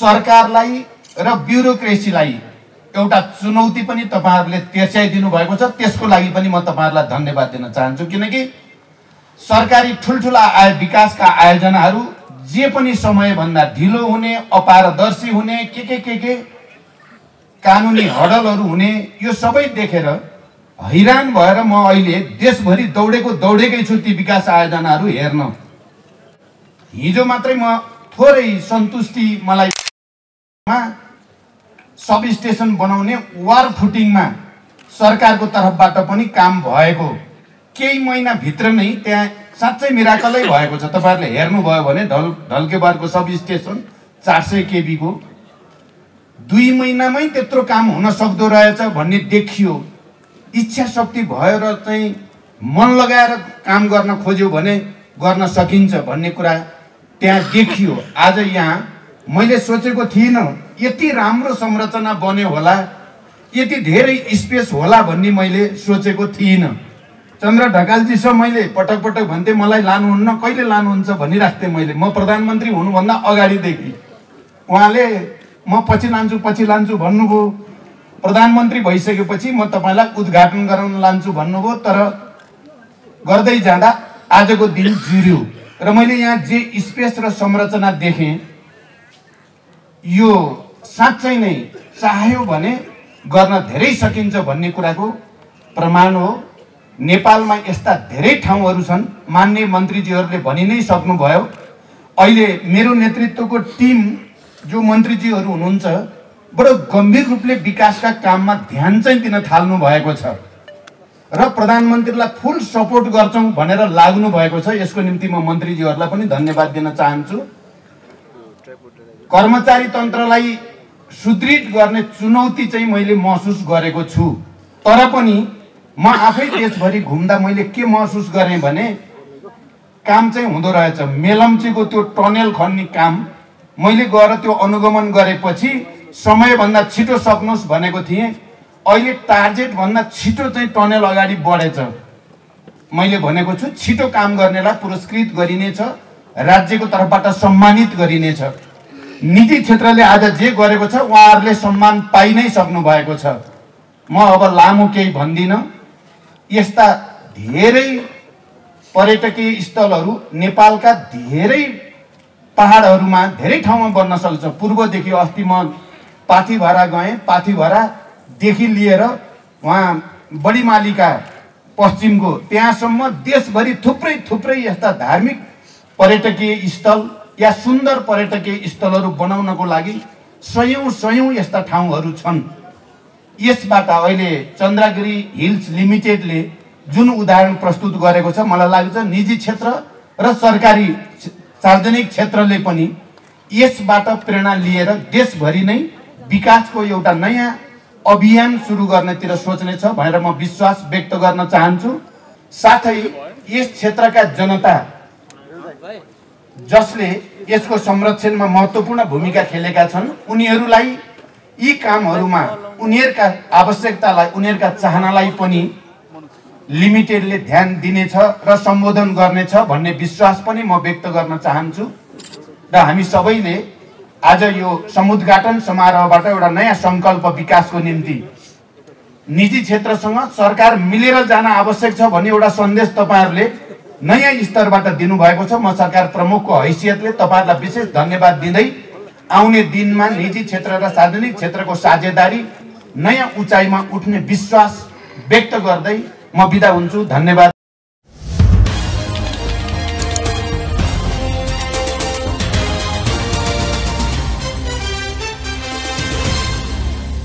सरकारलाई र ब्युरोक्रेसीलाई एउटा चुनौती पनि तपाईहरुले तेर्स्याइदिनु भएको छ। त्यसको लागि पनि म तपाईहरुलाई धन्यवाद दिन चाहन्छु, किनकि सरकारी ठुलठुला विकासका आयोजनाहरू जे पनि समयभन्दा ढिलो हुने, अपारदर्शी हुने, के कानुनी हडलहरू हुने, यो सबै देखेर हैरान भएर म अहिले देशभरि दौडेकै छु ती विकास आयोजनाहरू हेर्न। हिजो मात्रै म थोरै सन्तुष्टि मलाई सब स्टेसन बनाउने वार फुटिङमा सरकारको तर्फबाट पनि काम भएको केही महिना भित्र नै त्यहाँ साँच्चै मिराकलै भएको छ। तपाईहरुले हेर्नुभयो भने ढल्केबारको सब स्टेसन 400 केबी को 2 महिनामै त्यत्रो काम हुन सक्दो रहेछ भन्ने देखियो। इच्छा शक्ति भयो र चाहिँ मन लगाएर काम गर्न खोज्यो भने गर्न सकिन्छ भन्ने कुरा त्यहाँ देखियो। आज यहाँ मैले सोचेको थिइन यति राम्रो संरचना बन्यो होला, यति धेरै स्पेस होला भन्ने मैले सोचेको थिइन। चन्द्र ढकालजीसँग मैले पटक पटक भन्थे मलाई लानुहुन्न, कहिले लानुहुन्छ भनिराख्थे मैले। म प्रधानमन्त्री हुनुभन्दा अगाडिदेखि उहाँले म पछि लान्छु भन्नुभयो। प्रधानमन्त्री भइसकेपछि म तपाईलाई उद्घाटन गराउन लान्छु भन्नुभयो, तर गर्दै जाँदा आजको दिन जुर्यो र मैले यहाँ जे स्पेस र संरचना देखेँ यो साँच्चै नै चाह्यो भने गर्न धेरै सकिन्छ भन्ने कुराको प्रमाण हो। नेपालमा यस्ता धेरै ठाउँहरू छन्, माननीय मन्त्रीजीहरूले भनि नै सक्नुभयो। अहिले मेरो नेतृत्वको टिम जो मन्त्रीजीहरू हुनुहुन्छ बडो गम्भीर रूपले विकासका काममा ध्यान चाहिँ दिन थाल्नु भएको छ र प्रधानमन्त्रीलाई फुल सपोर्ट गर्छौं भनेर लाग्नु भएको छ। यसको निम्ति म मन्त्रीजीहरूलाई पनि धन्यवाद दिन चाहन्छु। कर्मचारी तन्त्रलाई सुदृढ गर्ने चुनौती चाहिँ मैले महसुस गरेको छु, तर पनि म आफै देशभरि घुम्दा मैले के महसुस गरेँ भने काम चाहिँ हुँदो रहेछ। मेलम्चीको त्यो टनेल खन्ने काम मैले गएर त्यो अनुगमन गरेपछि समयभन्दा छिटो सक्नुस् भनेको थिएँ। अहिले टार्गेट भन्दा छिटो चाहिँ टनेल अगाडि बढेछ। मैले भनेको छु छिटो काम गर्नेलाई पुरस्कृत गरिनेछ, राज्यको तर्फबाट सम्मानित गरिनेछ। निजी क्षेत्रले आज जे गरेको छ उहाँहरूले सम्मान पाइ नै सक्नु भएको छ। म अब लामो केही भन्दिनँ। यस्ता धेरै पर्यटकीय स्थलहरू नेपालका धेरै पहाडहरूमा धेरै ठाउँमा बन्न सक्छ। पूर्वदेखि अस्ति म पाथिभरा गएँ, पाथिभरादेखि लिएर वहाँ बडीमालीका पश्चिमको त्यहाँसम्म देशभरि थुप्रै यस्ता धार्मिक पर्यटकीय स्थल या सुन्दर पर्यटकीय स्थलहरू बनाउनको लागि सयौं यस्ता ठाउँहरू छन्। यसबाट अहिले चन्द्रगिरी हिल्स लिमिटेडले जुन उदाहरण प्रस्तुत गरेको छ, मलाई लाग्छ निजी क्षेत्र र सरकारी सार्वजनिक क्षेत्रले पनि यसबाट प्रेरणा लिएर देशभरि नै विकासको एउटा नयाँ अभियान सुरु गर्नेतिर सोच्ने छ भनेर म विश्वास व्यक्त गर्न चाहन्छु। साथै यस क्षेत्रका जनता जसले यसको संरक्षणमा महत्त्वपूर्ण भूमिका खेलेका छन्, उनीहरूलाई यी कामहरूमा उनीहरुका आवश्यकतालाई, उनीहरुका चाहनालाई पनि लिमिटेडले ध्यान दिनेछ र सम्बोधन गर्नेछ भन्ने विश्वास पनि म व्यक्त गर्न चाहन्छु। र हामी सबैले आज यो समुद्घाटन समारोहबाट एउटा नयाँ संकल्प विकासको निम्ति निजी क्षेत्रसँग सरकार मिलेर जान आवश्यक छ भन्ने एउटा सन्देश तपाईहरुले नयाँ स्तरबाट दिनुभएको छ। म सरकार प्रमुखको हैसियतले तपाईहरुलाई विशेष धन्यवाद दिँदै आउने दिनमा निजी क्षेत्र र सार्वजनिक क्षेत्रको साझेदारी नयाँ उचाइमा उठ्ने विश्वास व्यक्त गर्दै म बिदा हुन्छु। धन्यवाद।